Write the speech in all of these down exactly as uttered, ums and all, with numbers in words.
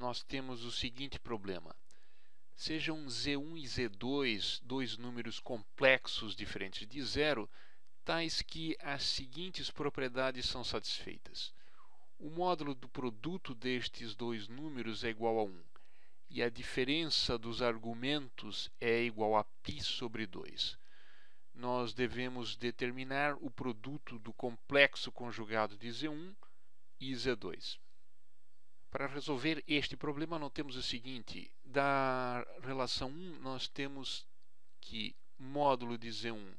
nós temos o seguinte problema. Sejam Z um e Z dois dois números complexos diferentes de zero, tais que as seguintes propriedades são satisfeitas. O módulo do produto destes dois números é igual a um, e a diferença dos argumentos é igual a π sobre dois. Nós devemos determinar o produto do complexo conjugado de Z um e Z dois. Para resolver este problema, notemos o seguinte: da relação um, nós temos que módulo de Z um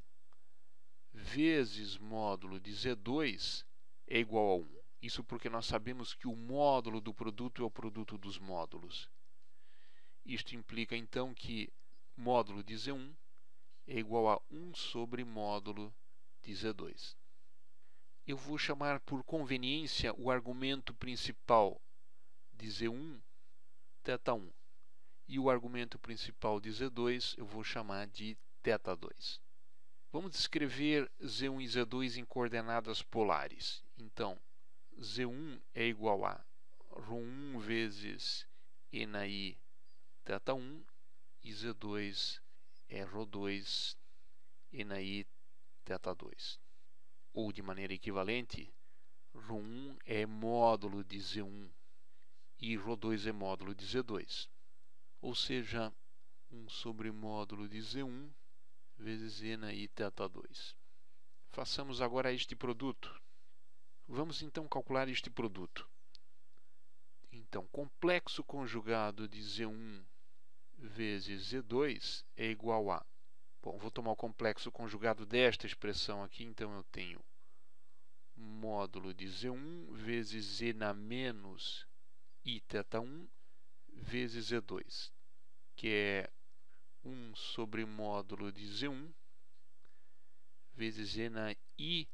vezes módulo de Z dois é igual a um. Isso porque nós sabemos que o módulo do produto é o produto dos módulos. Isto implica, então, que módulo de Z um é igual a um sobre módulo de Z dois. Eu vou chamar por conveniência o argumento principal de Z um, θ um, e o argumento principal de Z dois eu vou chamar de θ dois. Vamos escrever Z um e Z dois em coordenadas polares. Então, Z um é igual a ρ um vezes E na I θ um e Z dois é ρ dois E na I θ dois. Ou, de maneira equivalente, ρ um é módulo de Z um e ρ dois é módulo de Z dois. Ou seja, um sobre módulo de Z um vezes E na I θ dois. Façamos agora este produto. Vamos então calcular este produto. Então, complexo conjugado de Z um vezes Z dois é igual a... Bom, vou tomar o complexo conjugado desta expressão aqui, então eu tenho módulo de Z um vezes E na menos I θ um vezes Z dois, que é um sobre módulo de Z um vezes E na I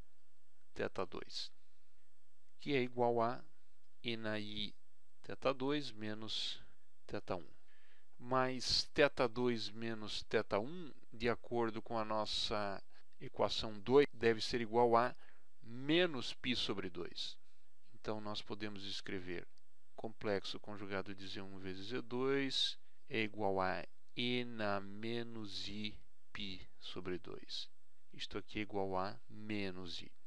θ dois, que é igual a E na I θ dois menos θ um. Mais θ dois menos θ um, de acordo com a nossa equação dois, deve ser igual a menos π sobre dois. Então, nós podemos escrever complexo conjugado de Z um vezes Z dois é igual a E na menos I π sobre dois. Isto aqui é igual a menos I.